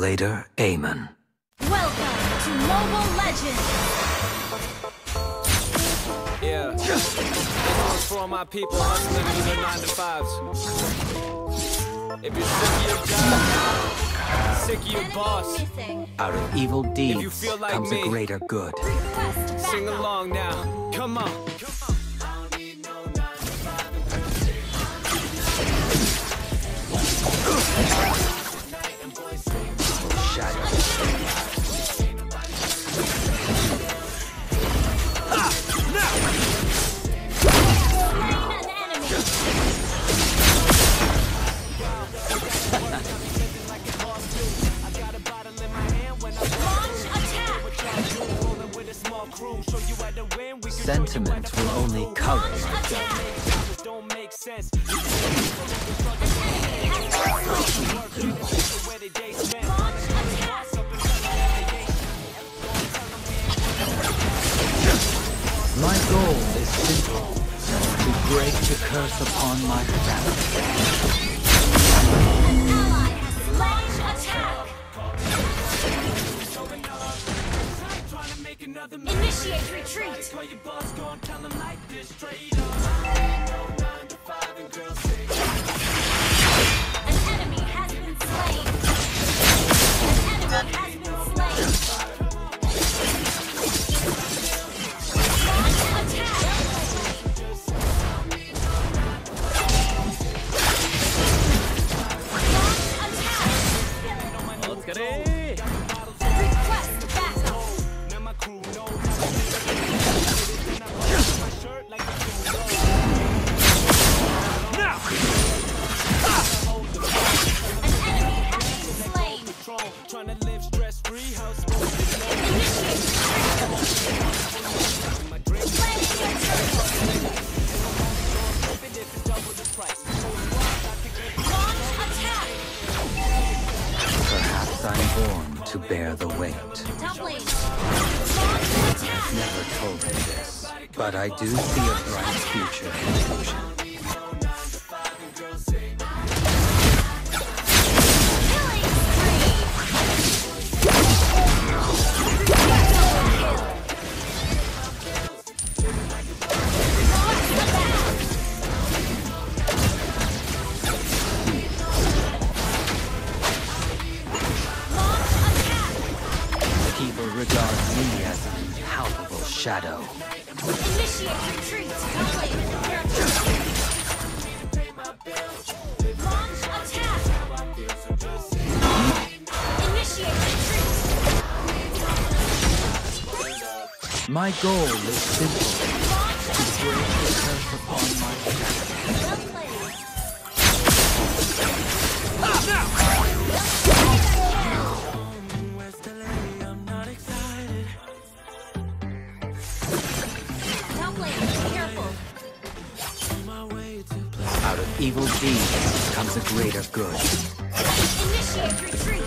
Later, Amen. Welcome to Mobile Legends! Yeah. This one's for all my people hustling through their 9 to 5s. If you're sick of your job, sick of your boss, Out of evil deeds you feel like comes me, a greater good. sing along now. Come on. Shadow. Sentiment will only color my judgment. Don't make sense. My goal is simple, to break the curse upon my family. Initiate retreat! An enemy has been slain! An enemy has been slain! Launch attack! Launch attack! Request backup! Trying to live stress-free, house Perhaps I'm born to bear the weight. Never told me this, but I do see a bright future in illusion. People regard me as an impalpable shadow. Initiate retreat! Launch attack! Initiate retreat! My goal is simple, to break the curse upon my family. Well played! Top lane, careful! Out of evil deeds comes a greater good. Initiate retreat!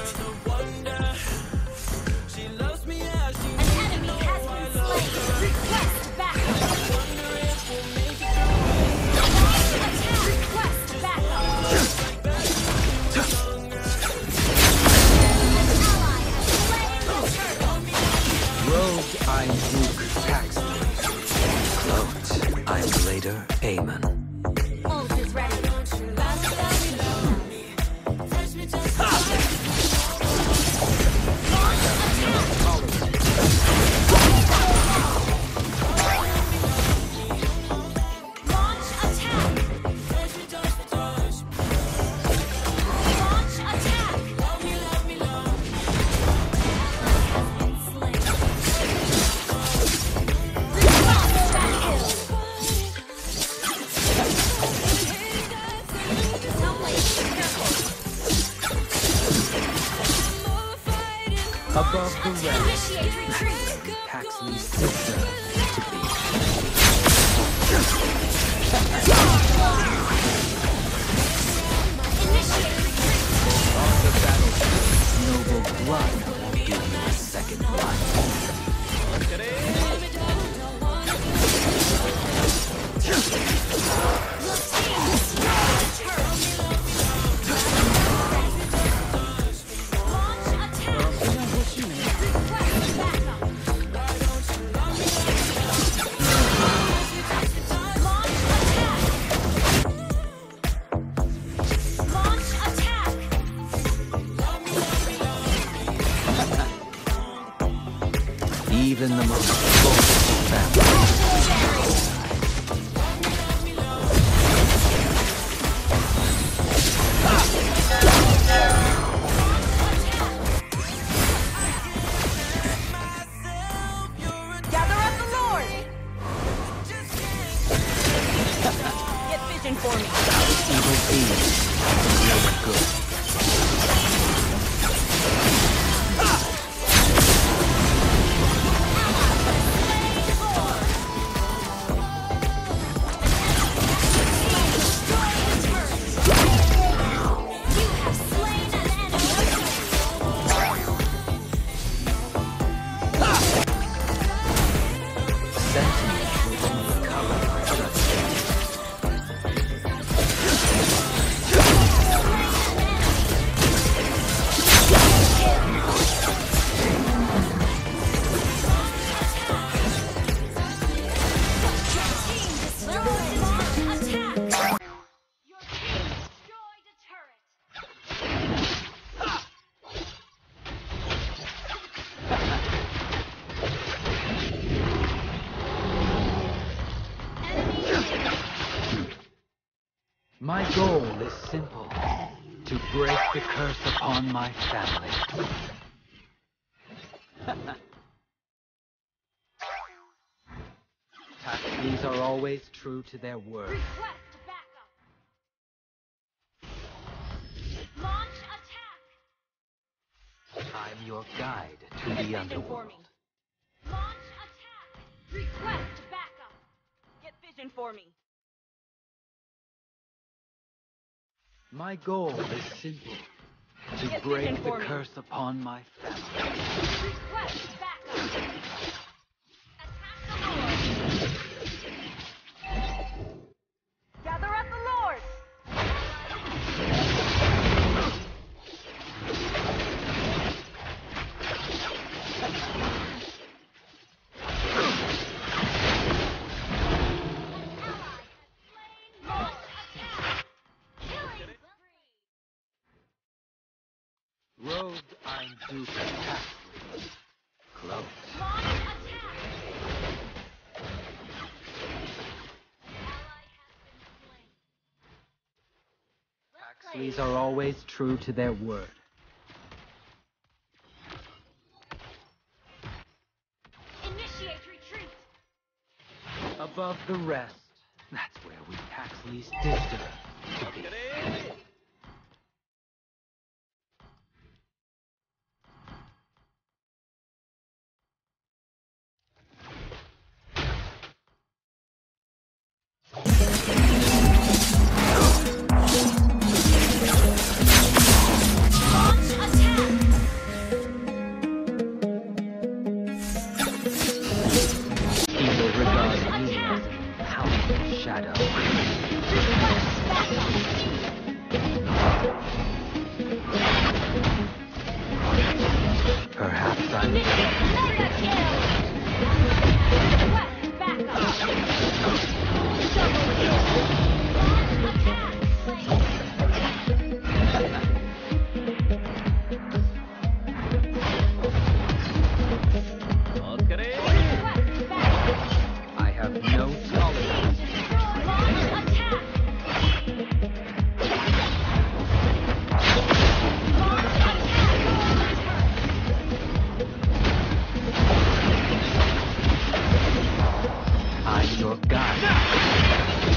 An enemy has been slain! Request backup! Request backup! Rogue, I'm Duke Paxley. Cloaked, I'm Later, Amen. Ult is ready. Launch attack! Launch attack! Above the rest, Initiate retreat! Paxley's sister to be. Initiate retreat! On the battlefield, noble blood will give you a second life. Launch attack! Even the most vulnerable family. Gather up the Lord! Get vision for me! Evil deeds really good. You have slain an enemy! Sentient will recover my judgment. Attack! Your team destroyed a turret! My goal is simple: to break the curse upon my family. Taxis are always true to their word. Request backup! Launch attack! I'm your guide to the Get vision for me! underworld. Launch attack! Request backup! Get vision for me! My goal is simple: to Get break vision the for me. curse upon my family. Request backup! Attack the Lord! Gather up the Lord! Robed, I'm Duke of Taxley. Close. Taxleys are always true to their word. Initiate retreat! Above the rest, that's where we Taxleys deserve to be. Launch attack! Evil regards me as a powerful shadow. Request backup! Perhaps I'm Mega kill! Request backup! Double kill! Launch attack! Request backup! I have no tolerance. Launch attack! Launch attack! I'm your guide.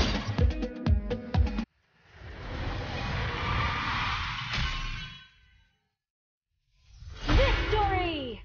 Victory!